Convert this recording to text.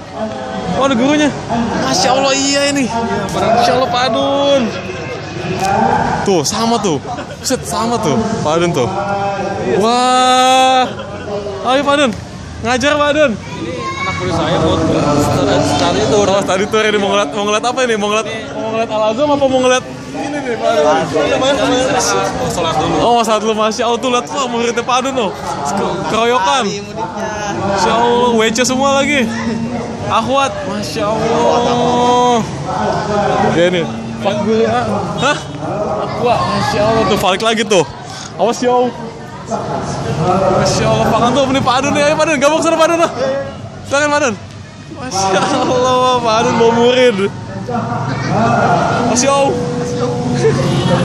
Oh, ada gurunya. Masya Allah, iya ini. Masya Allah, Pak Adun. Tuh, sama tuh. Set, sama tuh, Pak Adun tuh. Wah. Ayo, Pak Adun. Ngajar, Pak Adun. Ini anak murid saya buat study tour. Oh, study tour ini mau ngeliat apa ini? Mau ngeliat Al-Azhar apa mau ngeliat ini nih, Pak Adun? Mau sholat dulu. Oh, saat lu Masya Allah tuh lihat tuh muridnya Pak Adun tuh. Keroyokan. Masya Allah, WC semua lagi. Akhwat, Masya Allah. Ya nih, Pak Guru. Hah? Akhwat, Masya Allah tuh balik lagi tuh. Awas ya. Masya Allah, Pak Adun tuh, ini Pak Adun nih. Ayo Pak Adun, gabung sana Pak Adun. Silakan Pak Adun. Masya Allah, Pak Adun bawa murid. Masya Allah.